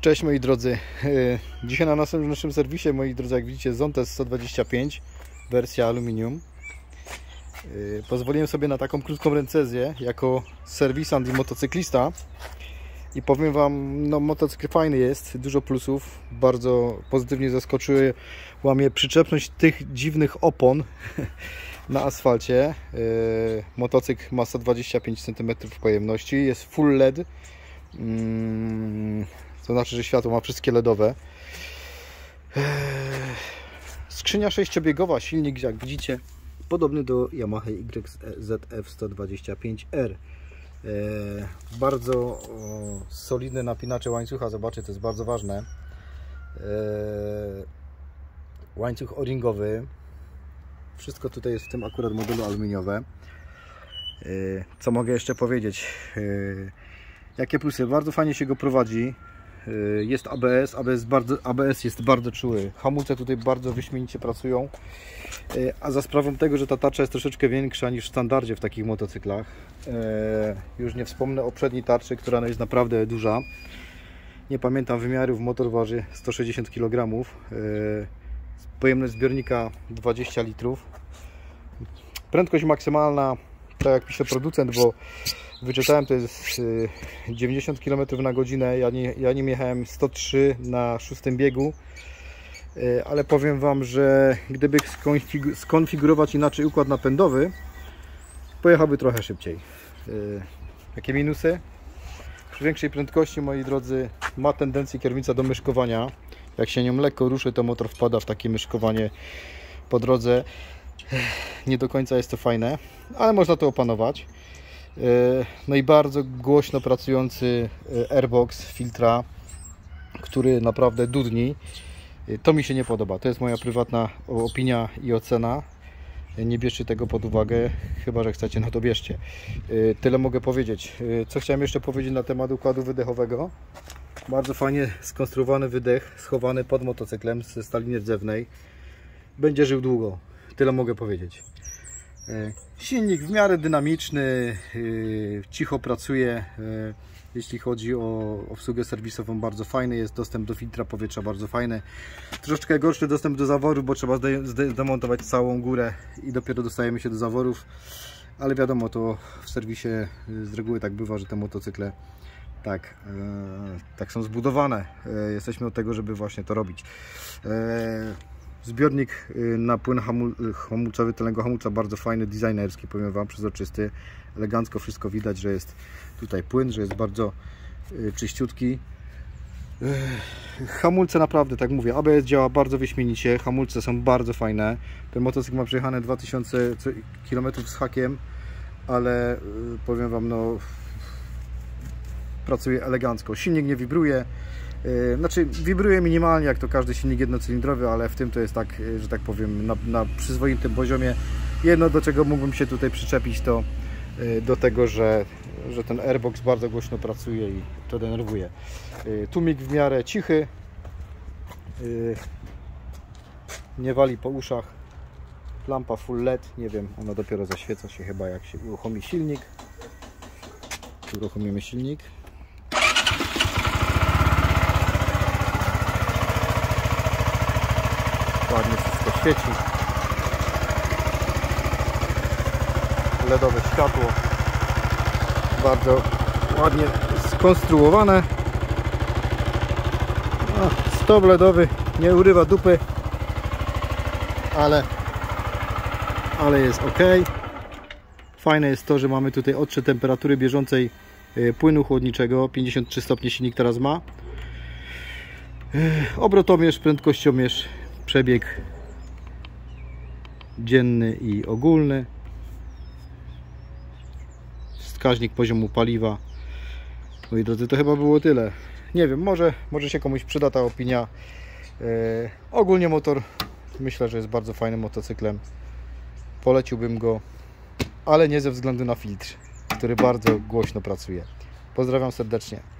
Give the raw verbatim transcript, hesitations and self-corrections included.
Cześć moi drodzy, dzisiaj na naszym, naszym serwisie, moi drodzy, jak widzicie, Zontes sto dwadzieścia pięć, wersja aluminium. Pozwoliłem sobie na taką krótką recenzję jako serwisant i motocyklista i powiem Wam, no motocykl fajny jest, dużo plusów, bardzo pozytywnie zaskoczyła mnie przyczepność tych dziwnych opon na asfalcie. Motocykl ma sto dwadzieścia pięć centymetrów pojemności, jest full L E D. To znaczy, że światło ma wszystkie LEDowe. Skrzynia sześciobiegowa, silnik jak widzicie podobny do Yamaha Y Z F sto dwadzieścia pięć R. Bardzo solidne napinacze łańcucha, zobaczcie, to jest bardzo ważne. Łańcuch o-ringowy. Wszystko tutaj jest w tym akurat modelu aluminiowe. Co mogę jeszcze powiedzieć? Jakie plusy? Bardzo fajnie się go prowadzi. Jest A B S, A B S, bardzo, A B S jest bardzo czuły. Hamulce tutaj bardzo wyśmienicie pracują. A za sprawą tego, że ta tarcza jest troszeczkę większa niż w standardzie w takich motocyklach. Już nie wspomnę o przedniej tarczy, która jest naprawdę duża. Nie pamiętam wymiarów, motor waży sto sześćdziesiąt kilogramów. Pojemność zbiornika dwadzieścia litrów. Prędkość maksymalna, tak jak pisze producent, bo wyczytałem, to jest dziewięćdziesiąt kilometrów na godzinę. Ja, nie, ja nim jechałem sto trzy na szóstym biegu, ale powiem Wam, że gdyby skonfigurować inaczej układ napędowy, pojechałby trochę szybciej. Jakie minusy? Przy większej prędkości, moi drodzy, ma tendencję kierownica do myszkowania. Jak się nią lekko ruszy, to motor wpada w takie myszkowanie po drodze. Nie do końca jest to fajne, ale można to opanować. No i bardzo głośno pracujący airbox filtra, który naprawdę dudni. To mi się nie podoba. To jest moja prywatna opinia i ocena. Nie bierzcie tego pod uwagę, chyba że chcecie, no to bierzcie. Tyle mogę powiedzieć. Co chciałem jeszcze powiedzieć na temat układu wydechowego. Bardzo fajnie skonstruowany wydech, schowany pod motocyklem ze stali nierdzewnej. Będzie żył długo. Tyle mogę powiedzieć. Silnik w miarę dynamiczny, cicho pracuje. Jeśli chodzi o obsługę serwisową, bardzo fajny jest. Dostęp do filtra powietrza bardzo fajny. Troszeczkę gorszy dostęp do zaworów, bo trzeba zdemontować całą górę i dopiero dostajemy się do zaworów. Ale wiadomo, to w serwisie z reguły tak bywa, że te motocykle tak, tak są zbudowane. Jesteśmy od tego, żeby właśnie to robić. Zbiornik na płyn hamulcowy tylnego hamulca bardzo fajny, designerski, powiem Wam, przezroczysty, elegancko wszystko widać, że jest tutaj płyn, że jest bardzo czyściutki. Hamulce naprawdę, tak mówię, A B S działa bardzo wyśmienicie, hamulce są bardzo fajne. Ten motocykl ma przejechane dwa tysiące kilometrów z hakiem, ale powiem Wam, no pracuje elegancko. Silnik nie wibruje. Znaczy wibruje minimalnie, jak to każdy silnik jednocylindrowy, ale w tym to jest tak, że tak powiem, na, na przyzwoitym poziomie. Jedno, do czego mógłbym się tutaj przyczepić, to do tego, że, że ten airbox bardzo głośno pracuje i to denerwuje. Tłumik w miarę cichy, nie wali po uszach. Lampa full L E D, nie wiem, ona dopiero zaświeca się chyba, jak się uruchomi silnik. Uruchomimy silnik. Ładnie wszystko świeci. LEDowe światło. Bardzo ładnie skonstruowane. No, stop LEDowy nie urywa dupy, ale, ale jest ok. Fajne jest to, że mamy tutaj odczyt temperatury bieżącej płynu chłodniczego. pięćdziesiąt trzy stopnie silnik teraz ma. Obrotomierz, prędkościomierz, przebieg dzienny i ogólny, wskaźnik poziomu paliwa. Moi drodzy, to chyba było tyle. Nie wiem, może, może się komuś przyda ta opinia. Yy, ogólnie motor myślę, że jest bardzo fajnym motocyklem. Poleciłbym go, ale nie ze względu na filtr, który bardzo głośno pracuje. Pozdrawiam serdecznie.